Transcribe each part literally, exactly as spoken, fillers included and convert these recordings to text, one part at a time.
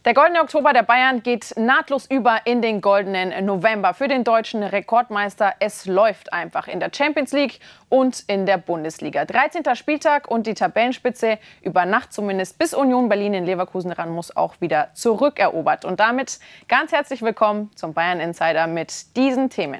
Der goldene Oktober der Bayern geht nahtlos über in den goldenen November für den deutschen Rekordmeister. Es läuft einfach in der Champions League und in der Bundesliga. dreizehnter Spieltag und die Tabellenspitze über Nacht zumindest bis Union Berlin in Leverkusen ran muss auch wieder zurückerobert. Und damit ganz herzlich willkommen zum Bayern Insider mit diesen Themen.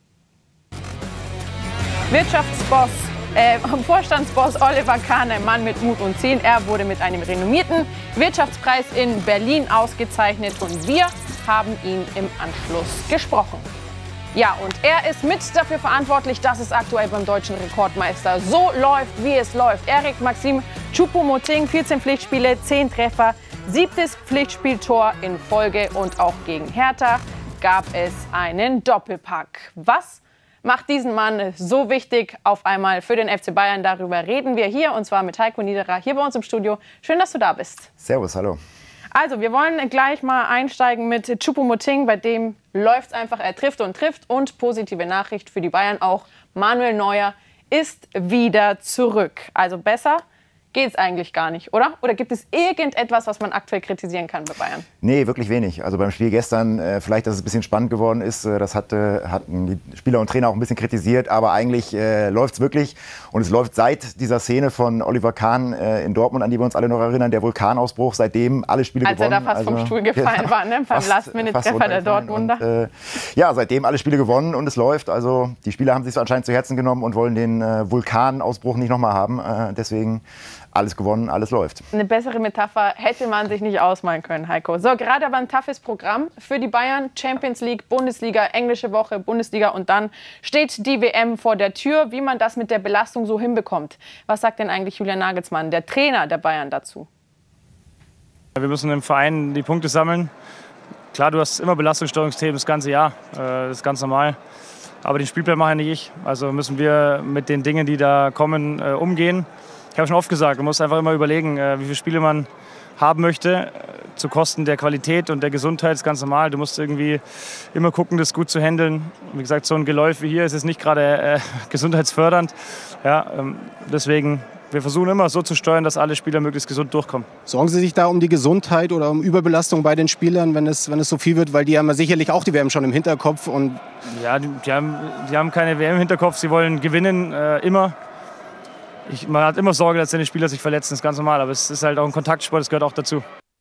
Wirtschaftsboss Äh, Vorstandsboss Oliver Kahn, ein Mann mit Mut und Zielen. Er wurde mit einem renommierten Wirtschaftspreis in Berlin ausgezeichnet und wir haben ihn im Anschluss gesprochen. Ja, und er ist mit dafür verantwortlich, dass es aktuell beim deutschen Rekordmeister so läuft, wie es läuft. Erik Maxim Choupo-Moting, vierzehn Pflichtspiele, zehn Treffer, siebtes Pflichtspieltor in Folge und auch gegen Hertha gab es einen Doppelpack. Was macht diesen Mann so wichtig auf einmal für den F C Bayern? Darüber reden wir hier, und zwar mit Heiko Niederer hier bei uns im Studio. Schön, dass du da bist. Servus, hallo. Also, wir wollen gleich mal einsteigen mit Choupo-Moting, bei dem läuft es einfach, er trifft und trifft. Und positive Nachricht für die Bayern auch, Manuel Neuer ist wieder zurück. Also besser geht es eigentlich gar nicht, oder? Oder gibt es irgendetwas, was man aktuell kritisieren kann bei Bayern? Nee, wirklich wenig. Also beim Spiel gestern, äh, vielleicht, dass es ein bisschen spannend geworden ist, äh, das hat, äh, hatten die Spieler und Trainer auch ein bisschen kritisiert, aber eigentlich äh, läuft es wirklich. Und es läuft seit dieser Szene von Oliver Kahn äh, in Dortmund, an die wir uns alle noch erinnern, der Vulkanausbruch, seitdem alle Spiele Als gewonnen. Als er da fast also, vom Stuhl gefallen ja, war, ne? beim Last-Minute-Treffer der Dortmunder. Und, äh, ja, seitdem alle Spiele gewonnen und es läuft. Also die Spieler haben sich so anscheinend zu Herzen genommen und wollen den äh, Vulkanausbruch nicht nochmal haben. Äh, deswegen alles gewonnen, alles läuft. Eine bessere Metapher hätte man sich nicht ausmalen können, Heiko. So, gerade aber ein toughes Programm für die Bayern. Champions League, Bundesliga, englische Woche, Bundesliga und dann steht die W M vor der Tür. Wie man das mit der Belastung so hinbekommt. Was sagt denn eigentlich Julian Nagelsmann, der Trainer der Bayern, dazu? Wir müssen im Verein die Punkte sammeln. Klar, du hast immer Belastungssteuerungsthemen das ganze Jahr. Das ist ganz normal. Aber den Spielplan mache nicht ich. Also müssen wir mit den Dingen, die da kommen, umgehen. Ich habe schon oft gesagt, man muss einfach immer überlegen, wie viele Spiele man haben möchte, zu Kosten der Qualität und der Gesundheit. Das ist ganz normal. Du musst irgendwie immer gucken, das gut zu handeln. Wie gesagt, so ein Geläuf wie hier ist es nicht gerade äh, gesundheitsfördernd. Ja, ähm, deswegen, wir versuchen immer so zu steuern, dass alle Spieler möglichst gesund durchkommen. Sorgen Sie sich da um die Gesundheit oder um Überbelastung bei den Spielern, wenn es, wenn es so viel wird? Weil die haben ja sicherlich auch die W M schon im Hinterkopf. Und ja, die, die, haben, die haben keine W M im Hinterkopf. Sie wollen gewinnen, äh, immer. Ich, man hat immer Sorge, dass seine Spieler sich verletzen, das ist ganz normal. Aber es ist halt auch ein Kontaktsport, das gehört auch dazu.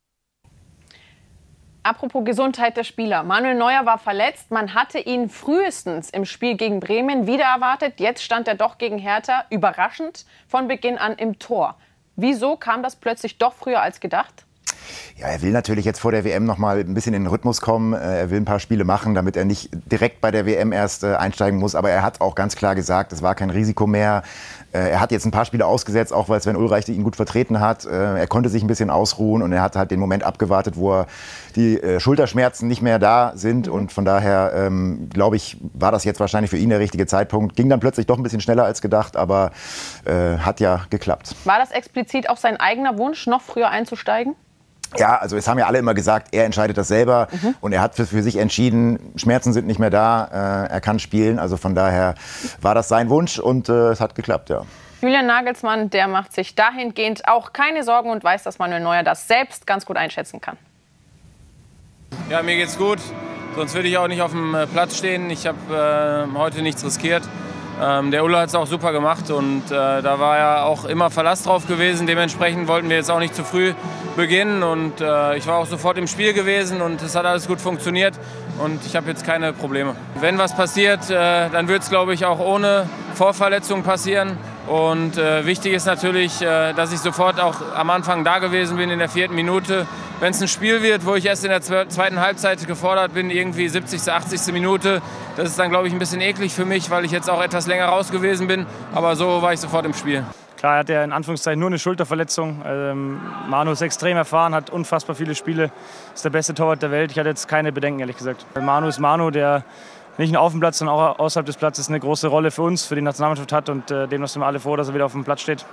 Apropos Gesundheit der Spieler. Manuel Neuer war verletzt. Man hatte ihn frühestens im Spiel gegen Bremen wieder erwartet. Jetzt stand er doch gegen Hertha überraschend von Beginn an im Tor. Wieso kam das plötzlich doch früher als gedacht? Ja, er will natürlich jetzt vor der W M noch mal ein bisschen in den Rhythmus kommen. Er will ein paar Spiele machen, damit er nicht direkt bei der W M erst einsteigen muss. Aber er hat auch ganz klar gesagt, es war kein Risiko mehr. Er hat jetzt ein paar Spiele ausgesetzt, auch weil Sven Ulreich ihn gut vertreten hat. Er konnte sich ein bisschen ausruhen und er hat halt den Moment abgewartet, wo er die Schulterschmerzen nicht mehr da sind. Und von daher, ähm, glaube ich, war das jetzt wahrscheinlich für ihn der richtige Zeitpunkt. Ging dann plötzlich doch ein bisschen schneller als gedacht, aber äh, hat ja geklappt. War das explizit auch sein eigener Wunsch, noch früher einzusteigen? Ja, also es haben ja alle immer gesagt, er entscheidet das selber mhm. und er hat für, für sich entschieden, Schmerzen sind nicht mehr da, äh, er kann spielen. Also von daher war das sein Wunsch und äh, es hat geklappt, ja. Julian Nagelsmann, der macht sich dahingehend auch keine Sorgen und weiß, dass Manuel Neuer das selbst ganz gut einschätzen kann. Ja, mir geht's gut, sonst würde ich auch nicht auf dem Platz stehen. Ich habe äh, heute nichts riskiert. Ähm, der Ulla hat es auch super gemacht und äh, da war ja auch immer Verlass drauf gewesen. Dementsprechend wollten wir jetzt auch nicht zu früh beginnen und äh, ich war auch sofort im Spiel gewesen und es hat alles gut funktioniert und ich habe jetzt keine Probleme. Wenn was passiert, äh, dann wird es, glaube ich, auch ohne Vorverletzung passieren. Und äh, wichtig ist natürlich, äh, dass ich sofort auch am Anfang da gewesen bin in der vierten Minute. Wenn es ein Spiel wird, wo ich erst in der zweiten Halbzeit gefordert bin, irgendwie siebzigste, achtzigste Minute, das ist dann, glaube ich, ein bisschen eklig für mich, weil ich jetzt auch etwas länger raus gewesen bin. Aber so war ich sofort im Spiel. Klar, er hat ja in Anführungszeichen nur eine Schulterverletzung. Ähm, Manu ist extrem erfahren, hat unfassbar viele Spiele, ist der beste Torwart der Welt. Ich hatte jetzt keine Bedenken, ehrlich gesagt. Manu ist Manu, der nicht nur auf dem Platz, sondern auch außerhalb des Platzes eine große Rolle für uns, für die Nationalmannschaft hat und äh, dem sind wir alle froh, dass er wieder auf dem Platz steht.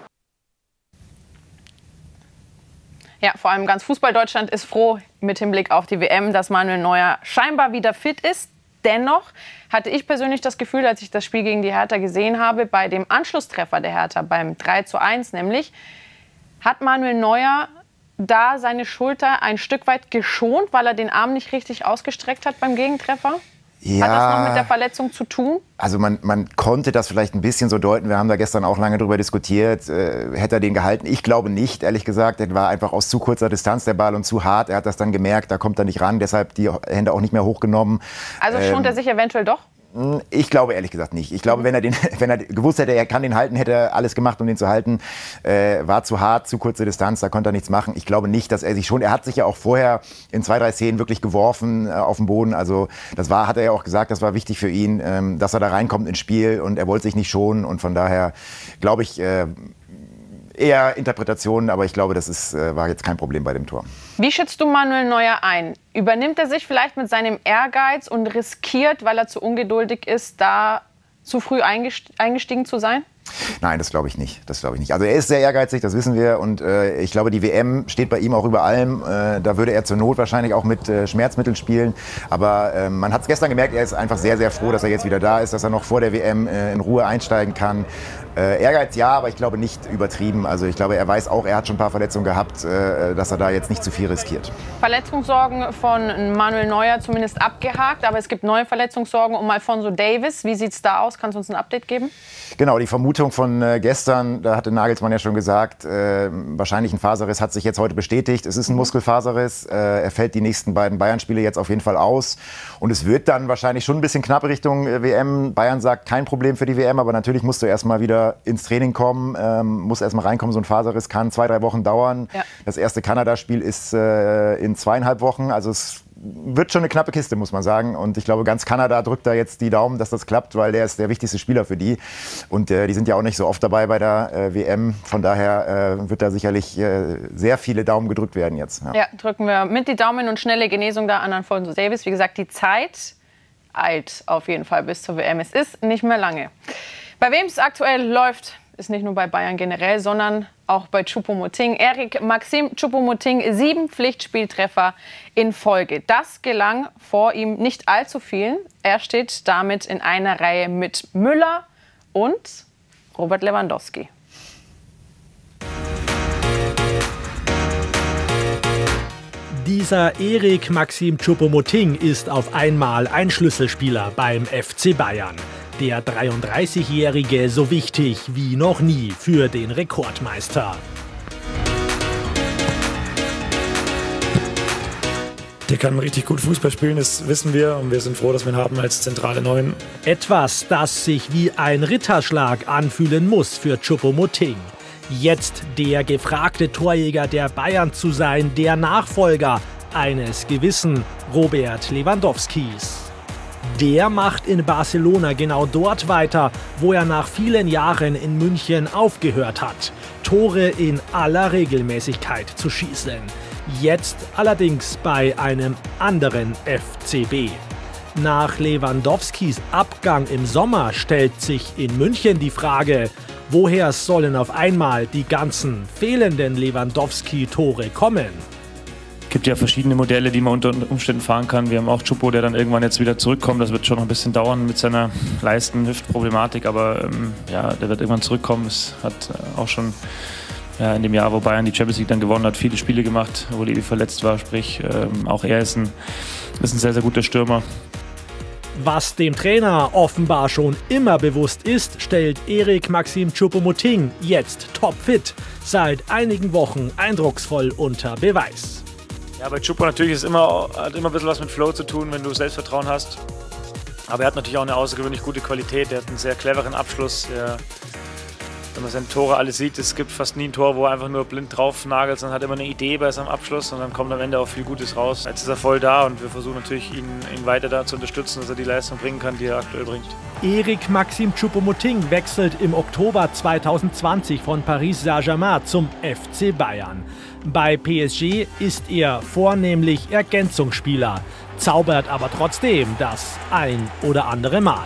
Ja, vor allem ganz Fußball-Deutschland ist froh mit Hinblick auf die W M, dass Manuel Neuer scheinbar wieder fit ist. Dennoch hatte ich persönlich das Gefühl, als ich das Spiel gegen die Hertha gesehen habe, bei dem Anschlusstreffer der Hertha, beim drei zu eins nämlich, hat Manuel Neuer da seine Schulter ein Stück weit geschont, weil er den Arm nicht richtig ausgestreckt hat beim Gegentreffer? Ja, hat das noch mit der Verletzung zu tun? Also man, man konnte das vielleicht ein bisschen so deuten. Wir haben da gestern auch lange drüber diskutiert. Äh, hätte er den gehalten? Ich glaube nicht, ehrlich gesagt. Er war einfach aus zu kurzer Distanz der Ball und zu hart. Er hat das dann gemerkt, da kommt er nicht ran. Deshalb die Hände auch nicht mehr hochgenommen. Also schont er sich eventuell doch? Ich glaube ehrlich gesagt nicht. Ich glaube, wenn er, den, wenn er gewusst hätte, er kann den halten, hätte er alles gemacht, um den zu halten. Äh, war zu hart, zu kurze Distanz, da konnte er nichts machen. Ich glaube nicht, dass er sich schon... Er hat sich ja auch vorher in zwei, drei Szenen wirklich geworfen äh, auf den Boden. Also das war, hat er ja auch gesagt, das war wichtig für ihn, ähm, dass er da reinkommt ins Spiel. Und er wollte sich nicht schonen. Und von daher glaube ich... Äh, eher Interpretationen, aber ich glaube, das ist, äh, war jetzt kein Problem bei dem Tor. Wie schätzt du Manuel Neuer ein? Übernimmt er sich vielleicht mit seinem Ehrgeiz und riskiert, weil er zu ungeduldig ist, da zu früh eingestiegen zu sein? Nein, das glaube ich nicht. Das glaube ich nicht. Also er ist sehr ehrgeizig, das wissen wir. Und äh, ich glaube, die W M steht bei ihm auch über allem. Äh, da würde er zur Not wahrscheinlich auch mit äh, Schmerzmitteln spielen. Aber äh, man hat es gestern gemerkt, er ist einfach sehr, sehr froh, dass er jetzt wieder da ist, dass er noch vor der W M äh, in Ruhe einsteigen kann. Äh, Ehrgeiz ja, aber ich glaube nicht übertrieben. Also ich glaube, er weiß auch, er hat schon ein paar Verletzungen gehabt, äh, dass er da jetzt nicht zu viel riskiert. Verletzungssorgen von Manuel Neuer zumindest abgehakt, aber es gibt neue Verletzungssorgen um Alphonso Davies. Wie sieht es da aus? Kannst du uns ein Update geben? Genau, die Vermutung von äh, gestern, da hatte Nagelsmann ja schon gesagt, äh, wahrscheinlich ein Faserriss hat sich jetzt heute bestätigt. Es ist ein Muskelfaserriss. Äh, er fällt die nächsten beiden Bayern-Spiele jetzt auf jeden Fall aus. Und es wird dann wahrscheinlich schon ein bisschen knapp Richtung äh, W M. Bayern sagt, kein Problem für die W M, aber natürlich musst du erst mal wieder ins Training kommen, ähm, muss erst mal reinkommen. So ein Faserriss kann zwei, drei Wochen dauern. Ja. Das erste Kanada-Spiel ist äh, in zweieinhalb Wochen. Also es wird schon eine knappe Kiste, muss man sagen. Und ich glaube, ganz Kanada drückt da jetzt die Daumen, dass das klappt, weil der ist der wichtigste Spieler für die. Und äh, die sind ja auch nicht so oft dabei bei der äh, W M. Von daher äh, wird da sicherlich äh, sehr viele Daumen gedrückt werden jetzt. Ja. Ja, drücken wir mit die Daumen und schnelle Genesung da an Alphonso Davies. Wie gesagt, die Zeit eilt auf jeden Fall bis zur W M. Es ist nicht mehr lange. Bei wem es aktuell läuft, ist nicht nur bei Bayern generell, sondern auch bei Choupo-Moting. Eric Maxim Choupo-Moting, sieben Pflichtspieltreffer in Folge. Das gelang vor ihm nicht allzu vielen. Er steht damit in einer Reihe mit Müller und Robert Lewandowski. Dieser Eric Maxim Choupo-Moting ist auf einmal ein Schlüsselspieler beim F C Bayern. Der dreiunddreißigjährige so wichtig wie noch nie für den Rekordmeister. Der kann richtig gut Fußball spielen, das wissen wir. Und wir sind froh, dass wir ihn haben als zentrale Neun. Etwas, das sich wie ein Ritterschlag anfühlen muss für Choupo-Moting. Jetzt der gefragte Torjäger der Bayern zu sein, der Nachfolger eines gewissen Robert Lewandowskis. Der macht in Barcelona genau dort weiter, wo er nach vielen Jahren in München aufgehört hat. Tore in aller Regelmäßigkeit zu schießen. Jetzt allerdings bei einem anderen F C B. Nach Lewandowskis Abgang im Sommer stellt sich in München die Frage, woher sollen auf einmal die ganzen fehlenden Lewandowski-Tore kommen? Es gibt ja verschiedene Modelle, die man unter Umständen fahren kann. Wir haben auch Choupo, der dann irgendwann jetzt wieder zurückkommt. Das wird schon noch ein bisschen dauern mit seiner Leisten-Hüft-Problematik, aber ähm, ja, der wird irgendwann zurückkommen. Es hat äh, auch schon ja, in dem Jahr, wo Bayern die Champions League dann gewonnen hat, viele Spiele gemacht, wo Levi verletzt war. Sprich, ähm, auch er ist ein, ist ein sehr, sehr guter Stürmer. Was dem Trainer offenbar schon immer bewusst ist, stellt Eric Maxim Choupo-Moting jetzt topfit, seit einigen Wochen eindrucksvoll unter Beweis. Ja, bei Choupo natürlich ist immer, hat immer ein bisschen was mit Flow zu tun, wenn du Selbstvertrauen hast. Aber er hat natürlich auch eine außergewöhnlich gute Qualität. Er hat einen sehr cleveren Abschluss. Er, wenn man seine Tore alle sieht, es gibt fast nie ein Tor, wo er einfach nur blind drauf nagelt, sondern hat immer eine Idee bei seinem Abschluss und dann kommt am Ende auch viel Gutes raus. Jetzt ist er voll da und wir versuchen natürlich, ihn, ihn weiter da zu unterstützen, dass er die Leistung bringen kann, die er aktuell bringt. Eric Maxim Choupo-Moting wechselt im Oktober zweitausendzwanzig von Paris Saint-Germain zum F C Bayern. Bei P S G ist er vornehmlich Ergänzungsspieler, zaubert aber trotzdem das ein oder andere Mal.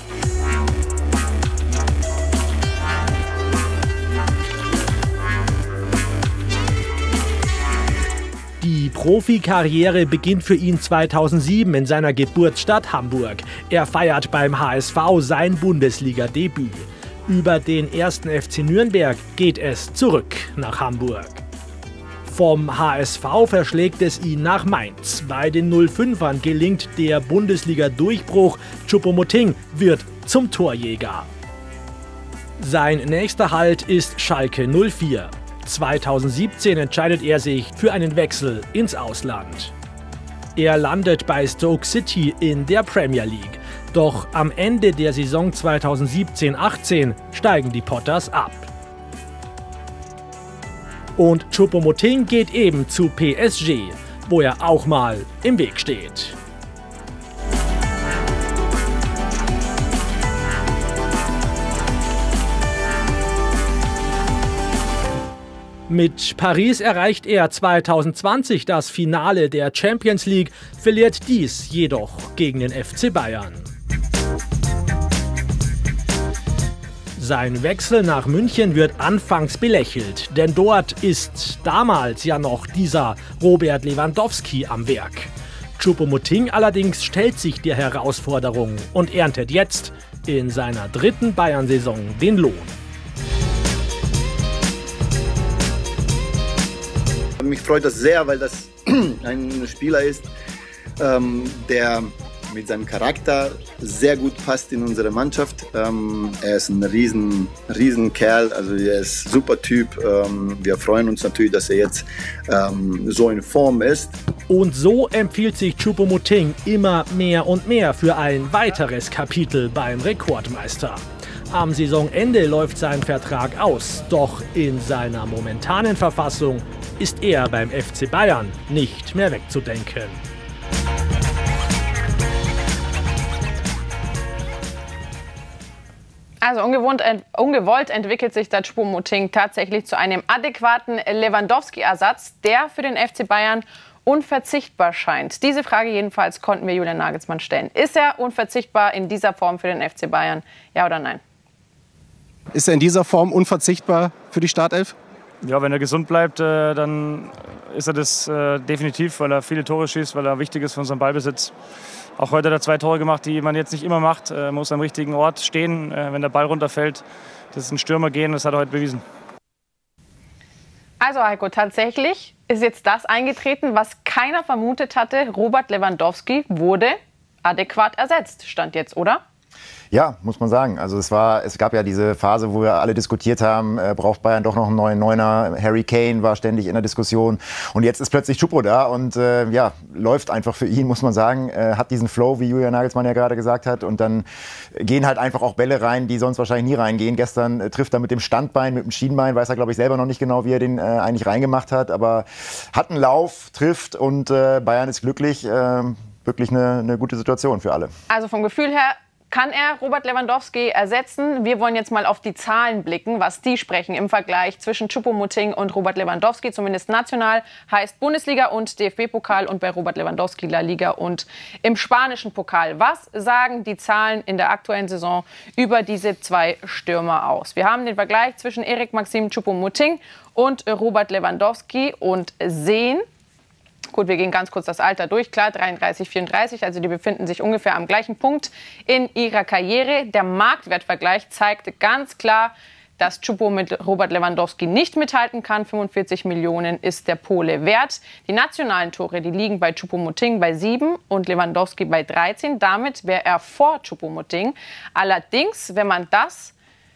Die Profikarriere beginnt für ihn zweitausendsieben in seiner Geburtsstadt Hamburg. Er feiert beim H S V sein Bundesliga-Debüt. Über den ersten F C Nürnberg geht es zurück nach Hamburg. Vom H S V verschlägt es ihn nach Mainz. Bei den null fünfern gelingt der Bundesliga-Durchbruch. Choupo-Moting wird zum Torjäger. Sein nächster Halt ist Schalke null vier. zweitausendsiebzehn entscheidet er sich für einen Wechsel ins Ausland. Er landet bei Stoke City in der Premier League. Doch am Ende der Saison zweitausendsiebzehn achtzehn steigen die Potters ab. Und Choupo-Moting geht eben zu P S G, wo er auch mal im Weg steht. Mit Paris erreicht er zweitausendzwanzig das Finale der Champions League, verliert dies jedoch gegen den F C Bayern. Sein Wechsel nach München wird anfangs belächelt, denn dort ist damals ja noch dieser Robert Lewandowski am Werk. Choupo-Moting allerdings stellt sich der Herausforderung und erntet jetzt in seiner dritten Bayern-Saison den Lohn. Mich freut das sehr, weil das ein Spieler ist, ähm, der mit seinem Charakter sehr gut passt in unsere Mannschaft. Ähm, er ist ein riesen, riesen Kerl, also er ist ein super Typ. Ähm, wir freuen uns natürlich, dass er jetzt ähm, so in Form ist. Und so empfiehlt sich Choupo-Moting immer mehr und mehr für ein weiteres Kapitel beim Rekordmeister. Am Saisonende läuft sein Vertrag aus, doch in seiner momentanen Verfassung ist er beim F C Bayern nicht mehr wegzudenken. Also ungewohnt, ent, ungewollt entwickelt sich der Choupo-Moting tatsächlich zu einem adäquaten Lewandowski-Ersatz, der für den F C Bayern unverzichtbar scheint. Diese Frage jedenfalls konnten wir Julian Nagelsmann stellen. Ist er unverzichtbar in dieser Form für den F C Bayern? Ja oder nein? Ist er in dieser Form unverzichtbar für die Startelf? Ja, wenn er gesund bleibt, äh, dann ist er das äh, definitiv, weil er viele Tore schießt, weil er wichtig ist für unseren Ballbesitz. Auch heute hat er zwei Tore gemacht, die man jetzt nicht immer macht. Er muss am richtigen Ort stehen, äh, wenn der Ball runterfällt. Das ist ein Stürmer gehen, das hat er heute bewiesen. Also Heiko, tatsächlich ist jetzt das eingetreten, was keiner vermutet hatte. Robert Lewandowski wurde adäquat ersetzt, stand jetzt, oder? Ja, muss man sagen. Also es war, es gab ja diese Phase, wo wir alle diskutiert haben, äh, braucht Bayern doch noch einen neuen Neuner. Harry Kane war ständig in der Diskussion. Und jetzt ist plötzlich Choupo da und äh, ja, läuft einfach für ihn, muss man sagen. Äh, hat diesen Flow, wie Julian Nagelsmann ja gerade gesagt hat. Und dann gehen halt einfach auch Bälle rein, die sonst wahrscheinlich nie reingehen. Gestern äh, trifft er mit dem Standbein, mit dem Schienbein. Weiß er, glaube ich, selber noch nicht genau, wie er den äh, eigentlich reingemacht hat. Aber hat einen Lauf, trifft und äh, Bayern ist glücklich. Äh, wirklich eine, eine gute Situation für alle. Also vom Gefühl her, kann er Robert Lewandowski ersetzen? Wir wollen jetzt mal auf die Zahlen blicken, was die sprechen im Vergleich zwischen Choupo-Moting und Robert Lewandowski. Zumindest national heißt Bundesliga und D F B-Pokal und bei Robert Lewandowski La Liga und im spanischen Pokal. Was sagen die Zahlen in der aktuellen Saison über diese zwei Stürmer aus? Wir haben den Vergleich zwischen Eric Maxim Choupo-Moting und Robert Lewandowski und sehen, gut, wir gehen ganz kurz das Alter durch. Klar, dreiunddreißig, vierunddreißig, also die befinden sich ungefähr am gleichen Punkt in ihrer Karriere. Der Marktwertvergleich zeigt ganz klar, dass Choupo mit Robert Lewandowski nicht mithalten kann. fünfundvierzig Millionen ist der Pole wert. Die nationalen Tore, die liegen bei Choupo-Moting bei sieben und Lewandowski bei dreizehn. Damit wäre er vor Choupo-Moting. Allerdings, wenn man das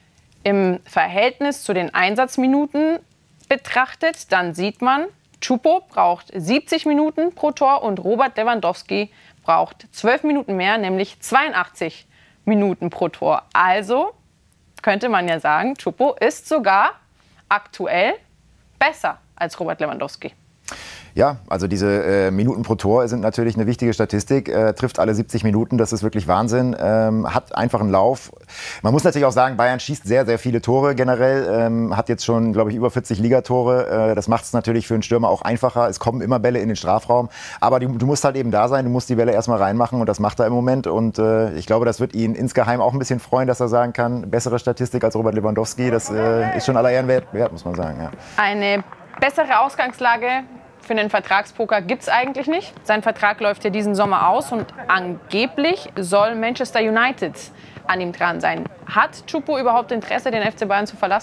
im Verhältnis zu den Einsatzminuten betrachtet, dann sieht man, Choupo braucht siebzig Minuten pro Tor und Robert Lewandowski braucht zwölf Minuten mehr, nämlich zweiundachtzig Minuten pro Tor. Also könnte man ja sagen, Choupo ist sogar aktuell besser als Robert Lewandowski. Ja, also diese äh, Minuten pro Tor sind natürlich eine wichtige Statistik. Äh, trifft alle siebzig Minuten, das ist wirklich Wahnsinn. Ähm, hat einfach einen Lauf. Man muss natürlich auch sagen, Bayern schießt sehr, sehr viele Tore generell. Ähm, hat jetzt schon, glaube ich, über vierzig Ligatore. Äh, das macht es natürlich für einen Stürmer auch einfacher. Es kommen immer Bälle in den Strafraum. Aber die, du musst halt eben da sein, du musst die Bälle erstmal reinmachen und das macht er im Moment. Und äh, ich glaube, das wird ihn insgeheim auch ein bisschen freuen, dass er sagen kann, bessere Statistik als Robert Lewandowski. Das äh, ist schon aller Ehren wert, wert, muss man sagen. Ja. Eine bessere Ausgangslage für den Vertragspoker gibt es eigentlich nicht. Sein Vertrag läuft ja diesen Sommer aus und angeblich soll Manchester United an ihm dran sein. Hat Choupo überhaupt Interesse, den F C Bayern zu verlassen?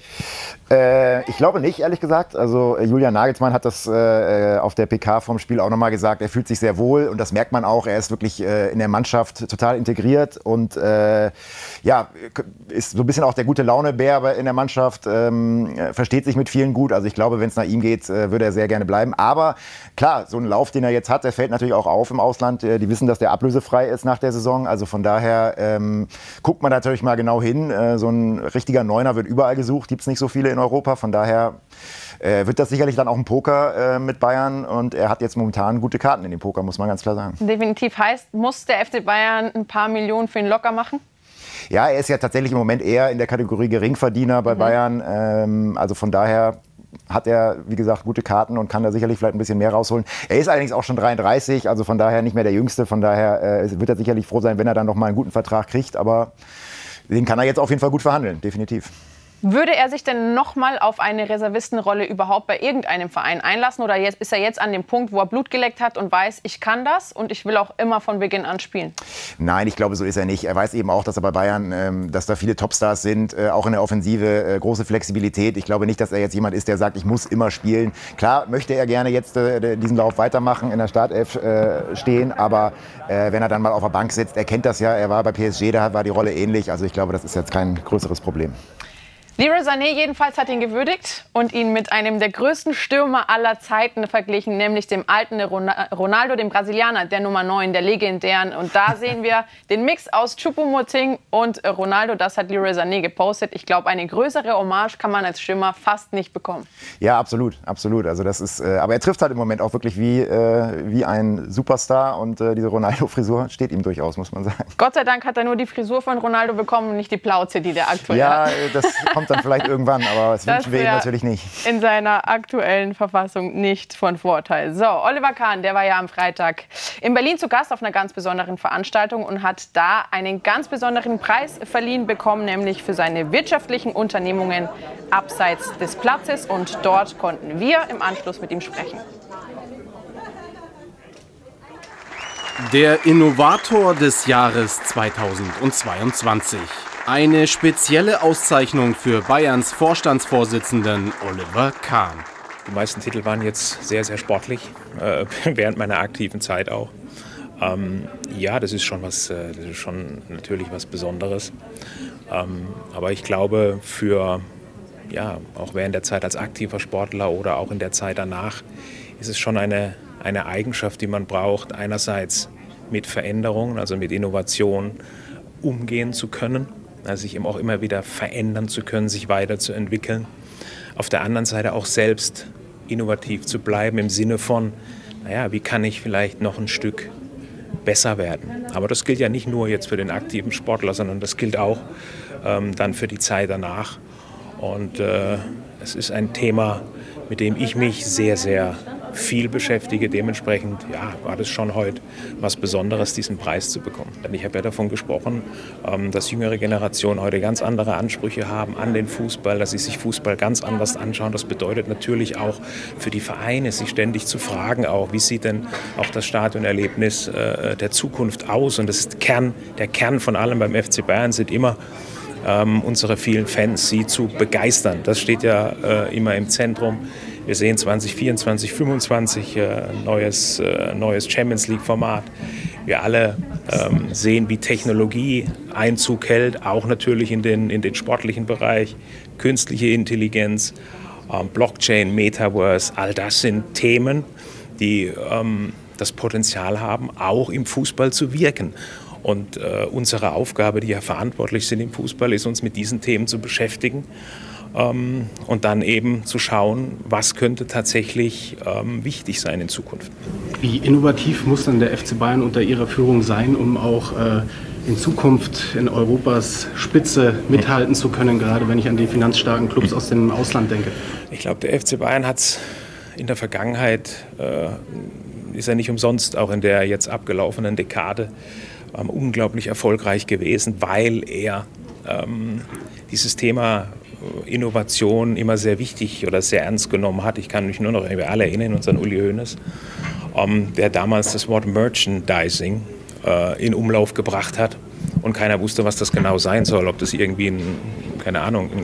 Äh, ich glaube nicht, ehrlich gesagt. Also äh, Julian Nagelsmann hat das äh, auf der P K vom Spiel auch nochmal gesagt. Er fühlt sich sehr wohl und das merkt man auch. Er ist wirklich äh, in der Mannschaft total integriert und äh, ja, ist so ein bisschen auch der gute Launebär in der Mannschaft. Ähm, versteht sich mit vielen gut. Also ich glaube, wenn es nach ihm geht, äh, würde er sehr gerne bleiben. Aber klar, so ein Lauf, den er jetzt hat, der fällt natürlich auch auf im Ausland. Äh, die wissen, dass der ablösefrei ist nach der Saison. Also von daher ähm, guckt man natürlich mal genau hin. Äh, so ein richtiger Neuner wird überall gesucht. Gibt es nicht so viele in Europa. Von daher äh, wird das sicherlich dann auch ein Poker äh, mit Bayern. Und er hat jetzt momentan gute Karten in dem Poker, muss man ganz klar sagen. Definitiv. Heißt, muss der F C Bayern ein paar Millionen für ihn locker machen? Ja, er ist ja tatsächlich im Moment eher in der Kategorie Geringverdiener bei mhm. Bayern. Ähm, also von daher hat er, wie gesagt, gute Karten und kann da sicherlich vielleicht ein bisschen mehr rausholen. Er ist allerdings auch schon dreiunddreißig, also von daher nicht mehr der Jüngste. Von daher äh, wird er sicherlich froh sein, wenn er dann noch mal einen guten Vertrag kriegt. Aber den kann er jetzt auf jeden Fall gut verhandeln, definitiv. Würde er sich denn noch mal auf eine Reservistenrolle überhaupt bei irgendeinem Verein einlassen? Oder jetzt, ist er jetzt an dem Punkt, wo er Blut geleckt hat und weiß, ich kann das und ich will auch immer von Beginn an spielen? Nein, ich glaube, so ist er nicht. Er weiß eben auch, dass er bei Bayern, ähm, dass da viele Topstars sind, äh, auch in der Offensive, äh, große Flexibilität. Ich glaube nicht, dass er jetzt jemand ist, der sagt, ich muss immer spielen. Klar möchte er gerne jetzt äh, diesen Lauf weitermachen, in der Startelf äh, stehen, aber äh, wenn er dann mal auf der Bank sitzt, er kennt das ja, er war bei P S G, da war die Rolle ähnlich. Also ich glaube, das ist jetzt kein größeres Problem. Leroy Sané jedenfalls hat ihn gewürdigt und ihn mit einem der größten Stürmer aller Zeiten verglichen, nämlich dem alten Ronaldo, dem Brasilianer, der Nummer neun, der legendären. Und da sehen wir den Mix aus Choupo-Moting und Ronaldo. Das hat Leroy Sané gepostet. Ich glaube, eine größere Hommage kann man als Stürmer fast nicht bekommen. Ja, absolut, absolut. Also das ist, äh, aber er trifft halt im Moment auch wirklich wie, äh, wie ein Superstar und äh, diese Ronaldo-Frisur steht ihm durchaus, muss man sagen. Gott sei Dank hat er nur die Frisur von Ronaldo bekommen und nicht die Plauze, die der aktuell ja, hat. Ja, das kommt dann vielleicht irgendwann, aber das, das wünschen wir ihm natürlich nicht. In seiner aktuellen Verfassung nicht von Vorteil. So, Oliver Kahn, der war ja am Freitag in Berlin zu Gast auf einer ganz besonderen Veranstaltung und hat da einen ganz besonderen Preis verliehen bekommen, nämlich für seine wirtschaftlichen Unternehmungen abseits des Platzes. Und dort konnten wir im Anschluss mit ihm sprechen. Der Innovator des Jahres zweitausendzweiundzwanzig. Eine spezielle Auszeichnung für Bayerns Vorstandsvorsitzenden Oliver Kahn. Die meisten Titel waren jetzt sehr, sehr sportlich, äh, während meiner aktiven Zeit auch. Ähm, ja, das ist schon was, äh, das ist schon natürlich was Besonderes. Ähm, aber ich glaube, für, ja, auch während der Zeit als aktiver Sportler oder auch in der Zeit danach, ist es schon eine, eine Eigenschaft, die man braucht, einerseits mit Veränderungen, also mit Innovation umgehen zu können. Also sich eben auch immer wieder verändern zu können, sich weiterzuentwickeln. Auf der anderen Seite auch selbst innovativ zu bleiben im Sinne von, naja, wie kann ich vielleicht noch ein Stück besser werden. Aber das gilt ja nicht nur jetzt für den aktiven Sportler, sondern das gilt auch ähm, dann für die Zeit danach. Und äh, es ist ein Thema, mit dem ich mich sehr, sehr viel beschäftige. Dementsprechend ja, war das schon heute was Besonderes, diesen Preis zu bekommen. Denn ich habe ja davon gesprochen, dass jüngere Generationen heute ganz andere Ansprüche haben an den Fußball, dass sie sich Fußball ganz anders anschauen. Das bedeutet natürlich auch für die Vereine, sich ständig zu fragen, auch, wie sieht denn auch das Stadionerlebnis äh, der Zukunft aus? Und das ist Kern, der Kern von allem beim F C Bayern sind immer ähm, unsere vielen Fans, sie zu begeistern. Das steht ja äh, immer im Zentrum. Wir sehen zwanzig vierundzwanzig, fünfundzwanzig äh, neues, äh, neues Champions League-Format. Wir alle ähm, sehen, wie Technologie Einzug hält, auch natürlich in den, in den sportlichen Bereich, künstliche Intelligenz, ähm, Blockchain, Metaverse, all das sind Themen, die ähm, das Potenzial haben, auch im Fußball zu wirken. Und äh, unsere Aufgabe, die ja verantwortlich sind im Fußball, ist, uns mit diesen Themen zu beschäftigen. Ähm, und dann eben zu schauen, was könnte tatsächlich ähm, wichtig sein in Zukunft. Wie innovativ muss dann der F C Bayern unter Ihrer Führung sein, um auch äh, in Zukunft in Europas Spitze mithalten zu können, gerade wenn ich an die finanzstarken Clubs aus dem Ausland denke? Ich glaube, der F C Bayern hat in der Vergangenheit, äh, ist er nicht umsonst auch in der jetzt abgelaufenen Dekade ähm, unglaublich erfolgreich gewesen, weil er ähm, dieses Thema Innovation immer sehr wichtig oder sehr ernst genommen hat. Ich kann mich nur noch, wir alle erinnern uns an Uli Hoeneß, ähm, der damals das Wort Merchandising äh, in Umlauf gebracht hat und keiner wusste, was das genau sein soll, ob das irgendwie ein, keine Ahnung, ein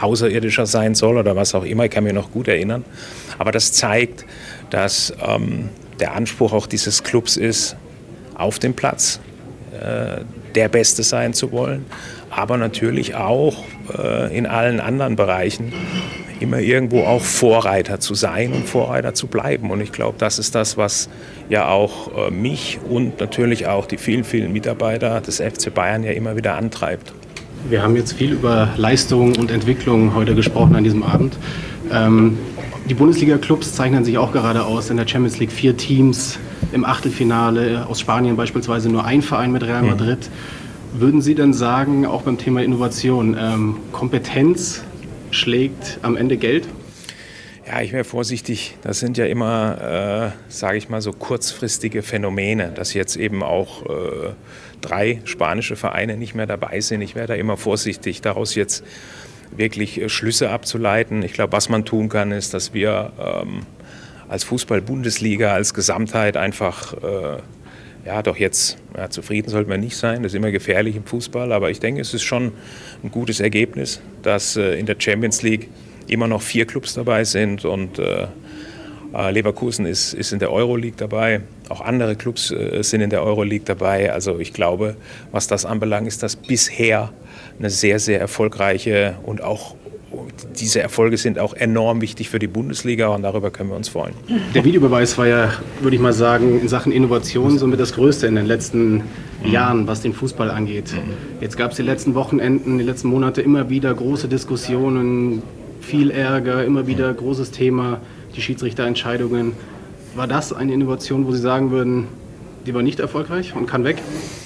Außerirdischer sein soll oder was auch immer, ich kann mich noch gut erinnern. Aber das zeigt, dass ähm, der Anspruch auch dieses Clubs ist, auf dem Platz äh, der Beste sein zu wollen, aber natürlich auch äh, in allen anderen Bereichen immer irgendwo auch Vorreiter zu sein und Vorreiter zu bleiben. Und ich glaube, das ist das, was ja auch äh, mich und natürlich auch die vielen, vielen Mitarbeiter des F C Bayern ja immer wieder antreibt. Wir haben jetzt viel über Leistung und Entwicklung heute gesprochen an diesem Abend. Ähm, die Bundesliga-Clubs zeichnen sich auch gerade aus. In der Champions League vier Teams, im Achtelfinale, aus Spanien beispielsweise nur ein Verein mit Real Madrid. Mhm. Würden Sie denn sagen, auch beim Thema Innovation, ähm, Kompetenz schlägt am Ende Geld? Ja, ich wäre vorsichtig. Das sind ja immer, äh, sage ich mal, so kurzfristige Phänomene, dass jetzt eben auch äh, drei spanische Vereine nicht mehr dabei sind. Ich wäre da immer vorsichtig, daraus jetzt wirklich äh, Schlüsse abzuleiten. Ich glaube, was man tun kann, ist, dass wir ähm, als Fußball-Bundesliga, als Gesamtheit einfach, äh, ja doch jetzt, ja, zufrieden sollten wir nicht sein, das ist immer gefährlich im Fußball, aber ich denke, es ist schon ein gutes Ergebnis, dass äh, in der Champions League immer noch vier Clubs dabei sind und äh, Leverkusen ist, ist in der Euroleague dabei, auch andere Clubs äh, sind in der Euroleague dabei. Also ich glaube, was das anbelangt, ist das bisher eine sehr, sehr erfolgreiche und auch diese Erfolge sind auch enorm wichtig für die Bundesliga und darüber können wir uns freuen. Der Videobeweis war ja, würde ich mal sagen, in Sachen Innovation somit das Größte in den letzten Jahren, was den Fußball angeht. Jetzt gab es die letzten Wochenenden, die letzten Monate immer wieder große Diskussionen, viel Ärger, immer wieder großes Thema, die Schiedsrichterentscheidungen. War das eine Innovation, wo Sie sagen würden, die war nicht erfolgreich und kann weg?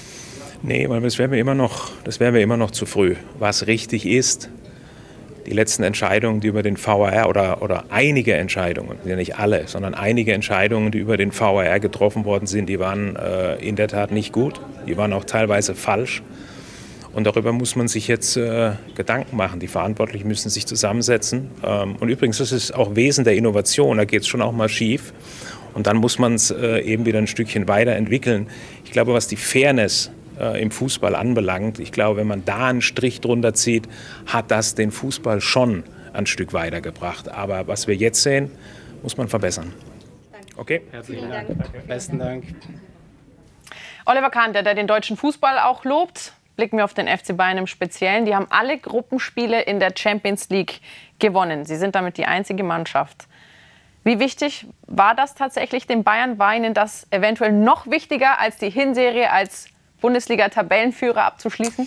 Nee, weil das wäre mir immer noch, das wäre mir immer noch zu früh. Was richtig ist, die letzten Entscheidungen, die über den V A R oder, oder einige Entscheidungen, ja nicht alle, sondern einige Entscheidungen, die über den V A R getroffen worden sind, die waren äh, in der Tat nicht gut. Die waren auch teilweise falsch. Und darüber muss man sich jetzt äh, Gedanken machen. Die Verantwortlichen müssen sich zusammensetzen. Ähm, und übrigens, das ist auch Wesen der Innovation. Da geht es schon auch mal schief. Und dann muss man es äh, eben wieder ein Stückchen weiterentwickeln. Ich glaube, was die Fairness äh, im Fußball anbelangt, ich glaube, wenn man da einen Strich drunter zieht, hat das den Fußball schon ein Stück weitergebracht. Aber was wir jetzt sehen, muss man verbessern. Okay? Herzlichen Dank. Besten Dank. Oliver Kahn, der den deutschen Fußball auch lobt. Blicken wir auf den F C Bayern im Speziellen. Die haben alle Gruppenspiele in der Champions League gewonnen. Sie sind damit die einzige Mannschaft. Wie wichtig war das tatsächlich den Bayern? War ihnen das eventuell noch wichtiger, als die Hinserie als Bundesliga-Tabellenführer abzuschließen?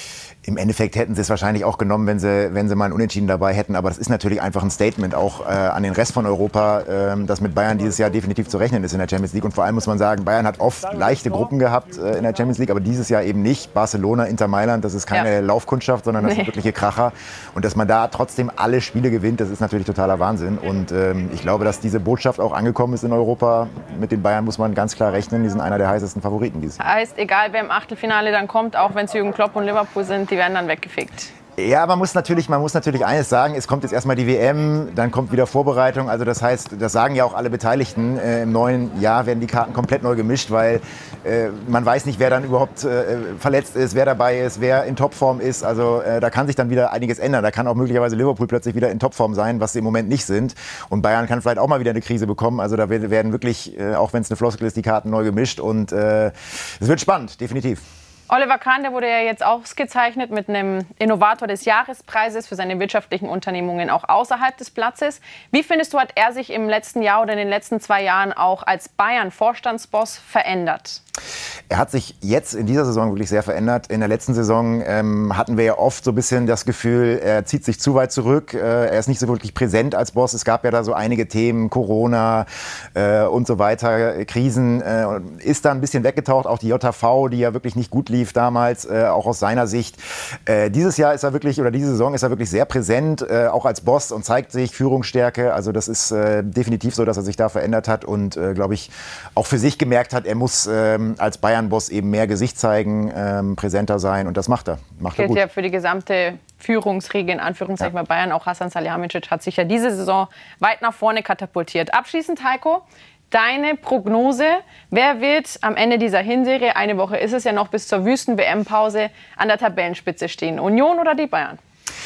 Im Endeffekt hätten sie es wahrscheinlich auch genommen, wenn sie, wenn sie mal ein Unentschieden dabei hätten. Aber das ist natürlich einfach ein Statement auch äh, an den Rest von Europa, äh, dass mit Bayern dieses Jahr definitiv zu rechnen ist in der Champions League. Und vor allem muss man sagen, Bayern hat oft leichte Gruppen gehabt äh, in der Champions League, aber dieses Jahr eben nicht. Barcelona, Inter Mailand, das ist keine ja. Laufkundschaft, sondern das nee. sind wirkliche Kracher. Und dass man da trotzdem alle Spiele gewinnt, das ist natürlich totaler Wahnsinn. Und ähm, ich glaube, dass diese Botschaft auch angekommen ist in Europa. Mit den Bayern muss man ganz klar rechnen. Die sind einer der heißesten Favoriten dieses Jahr. Heißt, egal wer im Achtelfinale dann kommt, auch wenn es Jürgen Klopp und Liverpool sind, die werden dann weggefegt. Ja, man muss natürlich, man muss natürlich eines sagen, es kommt jetzt erstmal die W M, dann kommt wieder Vorbereitung. Also das heißt, das sagen ja auch alle Beteiligten, äh, im neuen Jahr werden die Karten komplett neu gemischt, weil äh, man weiß nicht, wer dann überhaupt äh, verletzt ist, wer dabei ist, wer in Topform ist. Also äh, da kann sich dann wieder einiges ändern. Da kann auch möglicherweise Liverpool plötzlich wieder in Topform sein, was sie im Moment nicht sind. Und Bayern kann vielleicht auch mal wieder eine Krise bekommen. Also da werden wirklich, äh, auch wenn es eine Floskel ist, die Karten neu gemischt. Und äh, es wird spannend, definitiv. Oliver Kahn, der wurde ja jetzt ausgezeichnet mit einem Innovator des Jahrespreises für seine wirtschaftlichen Unternehmungen auch außerhalb des Platzes. Wie findest du, hat er sich im letzten Jahr oder in den letzten zwei Jahren auch als Bayern-Vorstandsboss verändert? Er hat sich jetzt in dieser Saison wirklich sehr verändert. In der letzten Saison ähm, hatten wir ja oft so ein bisschen das Gefühl, er zieht sich zu weit zurück. Äh, er ist nicht so wirklich präsent als Boss. Es gab ja da so einige Themen, Corona äh, und so weiter, Krisen. Äh, ist da ein bisschen weggetaucht. Auch die J V, die ja wirklich nicht gut lief damals, äh, auch aus seiner Sicht. Äh, dieses Jahr ist er wirklich, oder diese Saison ist er wirklich sehr präsent, äh, auch als Boss und zeigt sich Führungsstärke. Also das ist äh, definitiv so, dass er sich da verändert hat und, äh, glaube ich, auch für sich gemerkt hat, er muss äh, als Bayern-Boss eben mehr Gesicht zeigen, ähm, präsenter sein und das macht er. Macht er gut. Gilt ja für die gesamte Führungsriege in Anführungszeichen ja. bei Bayern. Auch Hasan Salihamidzic hat sich ja diese Saison weit nach vorne katapultiert. Abschließend, Heiko, deine Prognose, wer wird am Ende dieser Hinserie, eine Woche ist es ja noch bis zur Wüsten-W M-Pause, an der Tabellenspitze stehen? Union oder die Bayern?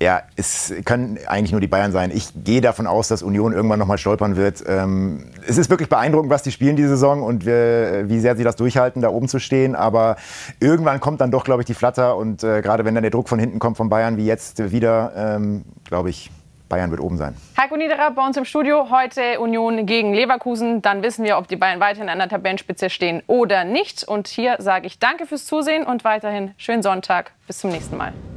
Ja, es können eigentlich nur die Bayern sein. Ich gehe davon aus, dass Union irgendwann noch mal stolpern wird. Ähm, es ist wirklich beeindruckend, was die spielen diese Saison und wir, wie sehr sie das durchhalten, da oben zu stehen. Aber irgendwann kommt dann doch, glaube ich, die Flatter. Und äh, gerade wenn dann der Druck von hinten kommt von Bayern, wie jetzt wieder, ähm, glaube ich, Bayern wird oben sein. Heiko Niederer bei uns im Studio. Heute Union gegen Leverkusen. Dann wissen wir, ob die Bayern weiterhin an der Tabellenspitze stehen oder nicht. Und hier sage ich danke fürs Zusehen und weiterhin schönen Sonntag. Bis zum nächsten Mal.